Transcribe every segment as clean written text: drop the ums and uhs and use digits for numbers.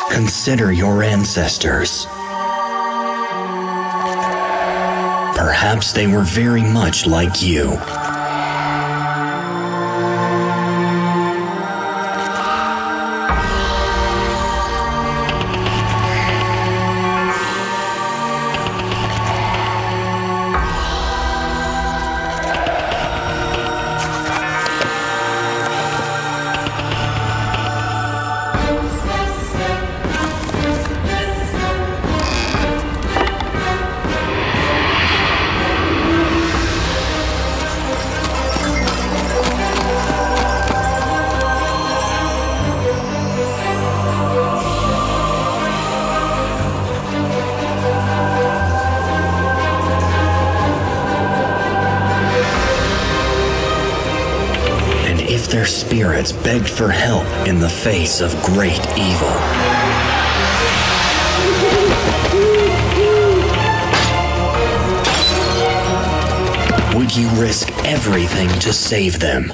Consider your ancestors. Perhaps they were very much like you. Their spirits begged for help in the face of great evil. Would you risk everything to save them?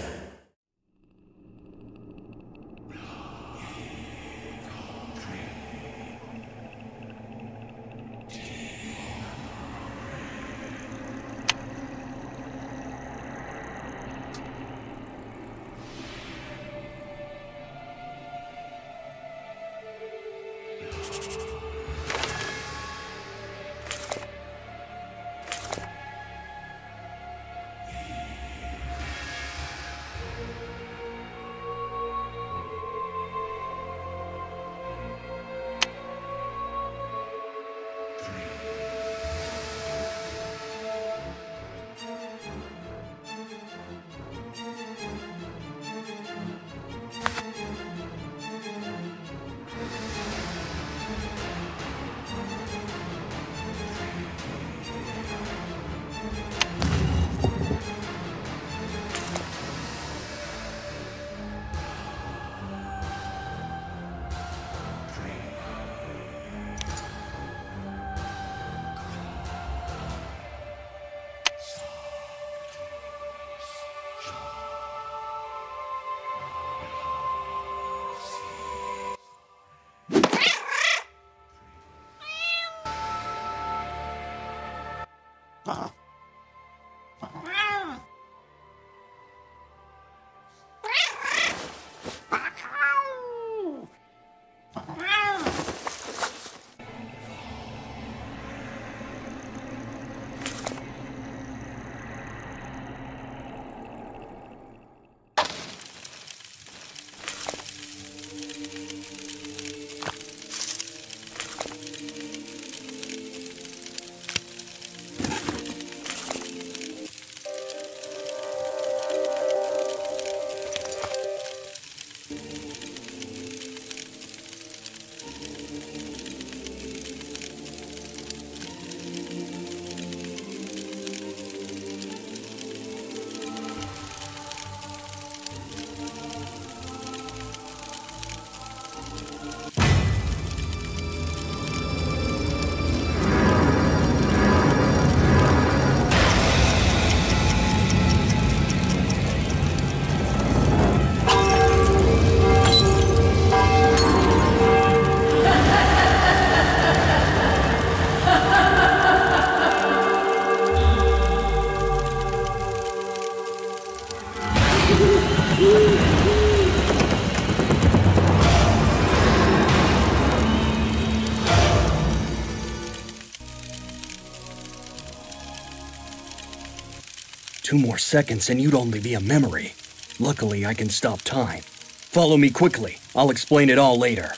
Two more seconds and you'd only be a memory. Luckily, I can stop time. Follow me quickly. I'll explain it all later.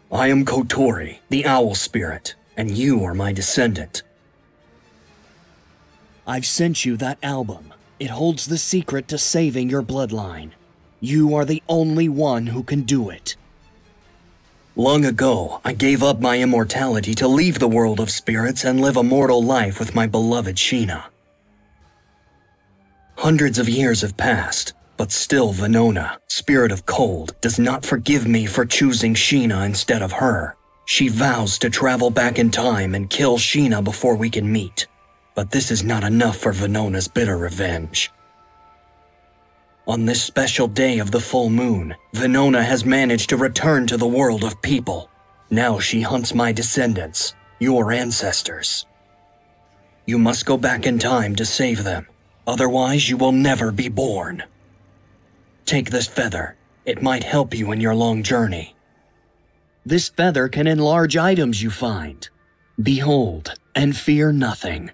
I am Kotori, the owl spirit, and you are my descendant. I've sent you that album. It holds the secret to saving your bloodline. You are the only one who can do it. Long ago, I gave up my immortality to leave the world of spirits and live a mortal life with my beloved Sheena. Hundreds of years have passed, but still Wenonah, spirit of cold, does not forgive me for choosing Sheena instead of her. She vows to travel back in time and kill Sheena before we can meet. But this is not enough for Wenonah's bitter revenge. On this special day of the full moon, Wenonah has managed to return to the world of people. Now she hunts my descendants, your ancestors. You must go back in time to save them, otherwise you will never be born. Take this feather. It might help you in your long journey. This feather can enlarge items you find. Behold, and fear nothing.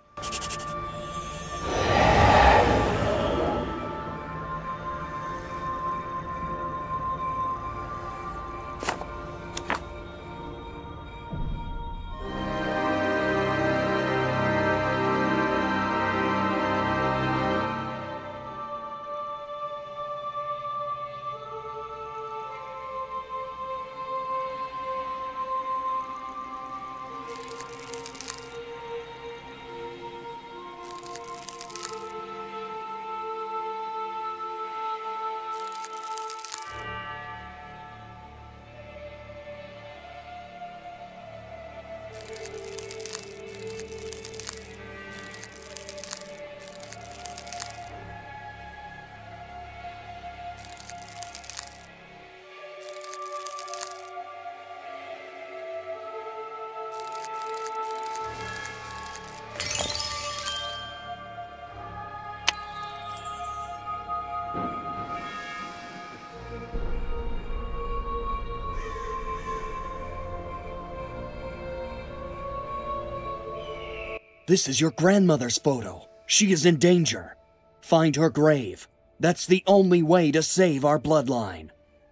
This is your grandmother's photo. She is in danger. Find her grave. That's the only way to save our bloodline.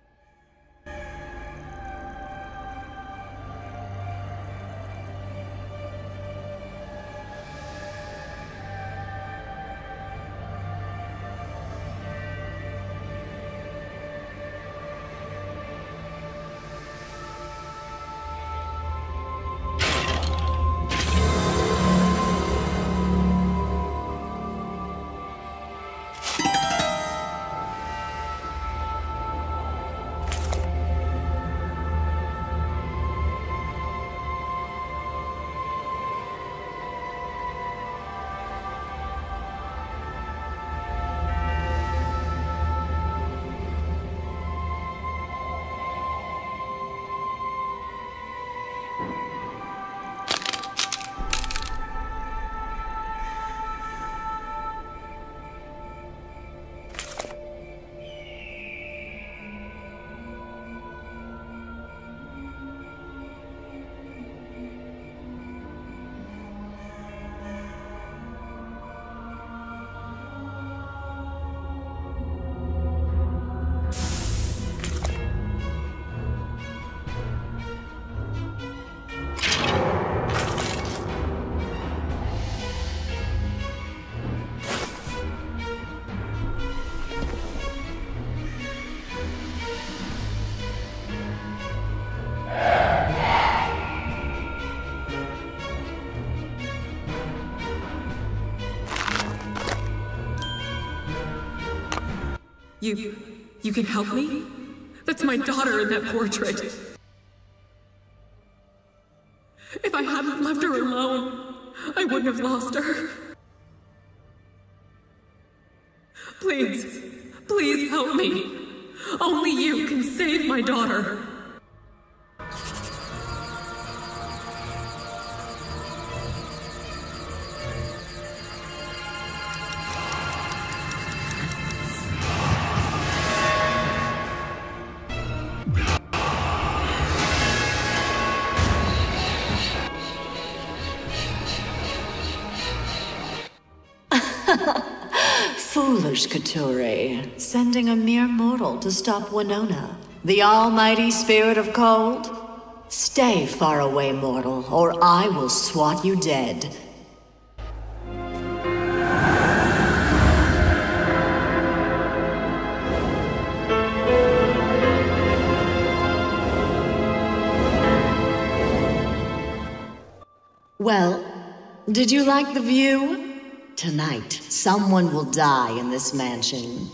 You can help me? That's my daughter in that portrait. If I hadn't left her alone, I wouldn't have lost her. Please, please help me. Only you can save my daughter. Foolish Kotori, sending a mere mortal to stop Wenonah, the almighty spirit of cold? Stay far away, mortal, or I will swat you dead. Well, did you like the view? Tonight, someone will die in this mansion.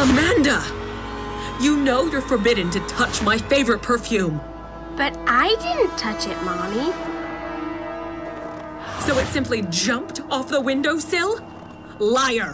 Amanda! You know you're forbidden to touch my favorite perfume. But I didn't touch it, Mommy. So it simply jumped off the windowsill? Liar!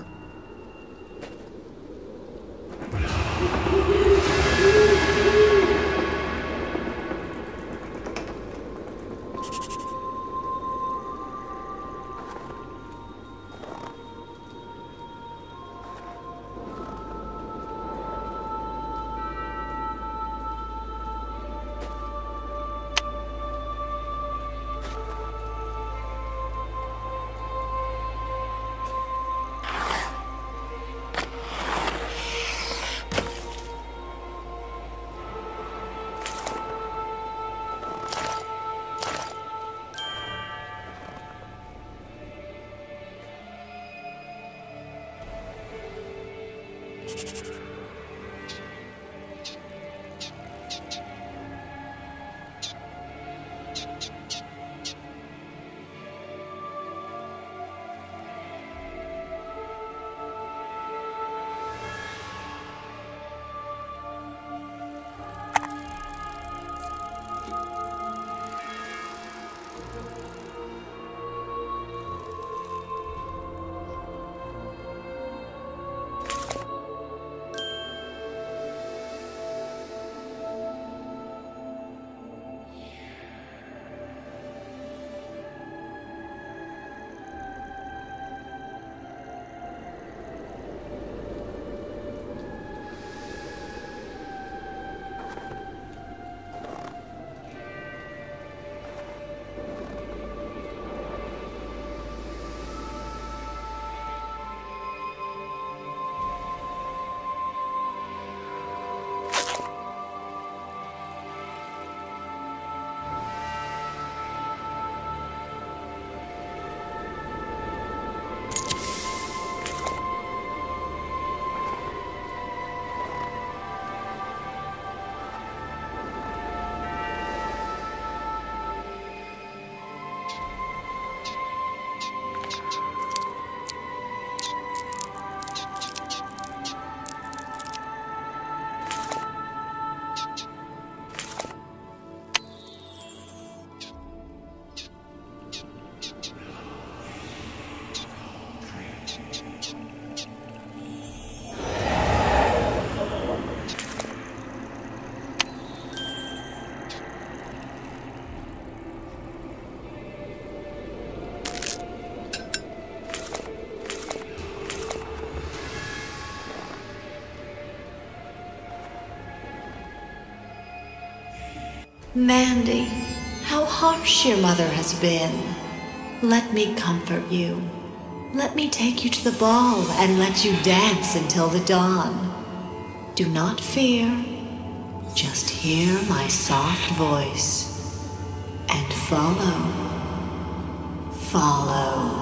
Mandy, how harsh your mother has been. Let me comfort you. Let me take you to the ball and let you dance until the dawn. Do not fear. Just hear my soft voice and follow. Follow.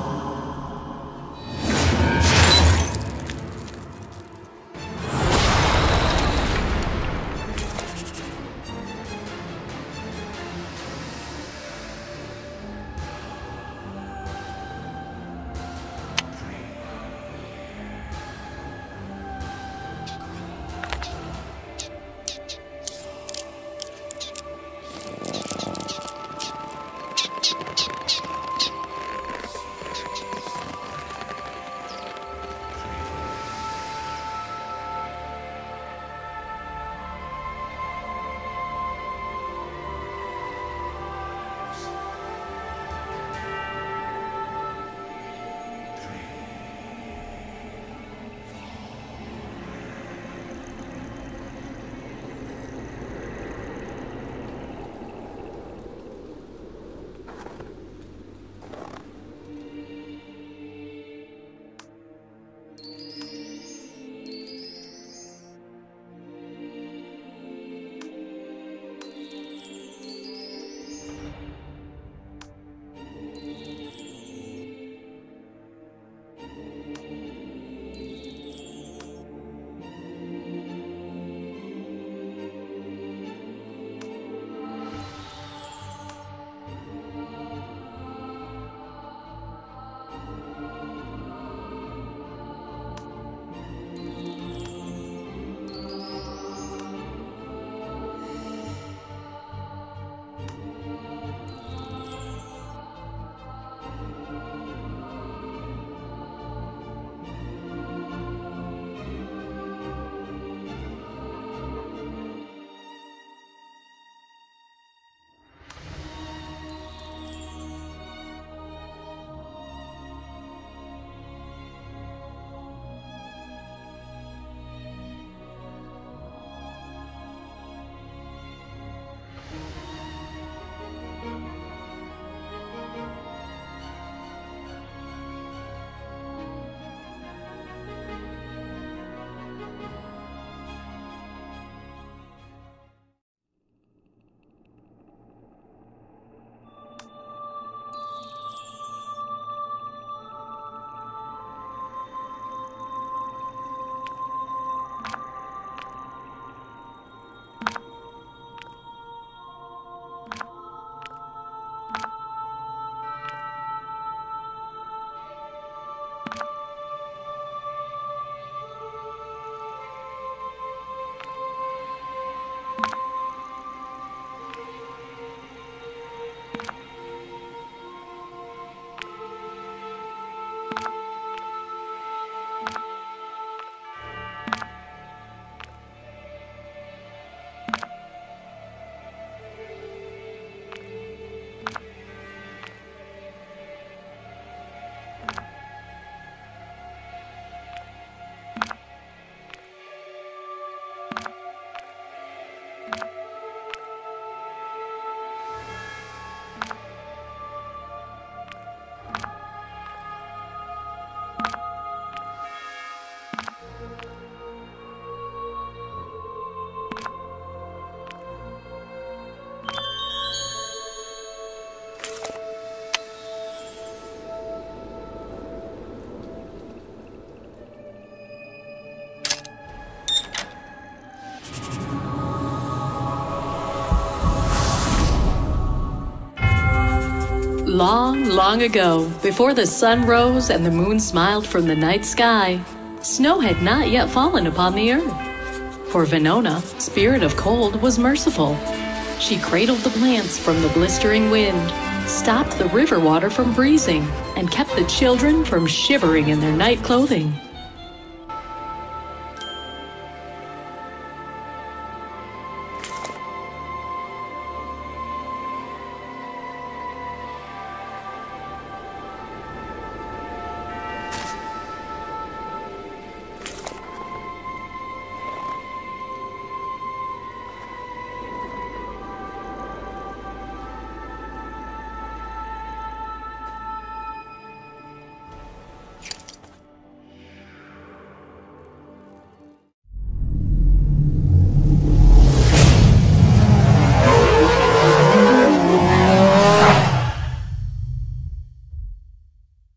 Long, long ago, before the sun rose and the moon smiled from the night sky, snow had not yet fallen upon the earth. For Wenonah, spirit of cold, was merciful. She cradled the plants from the blistering wind, stopped the river water from freezing, and kept the children from shivering in their night clothing.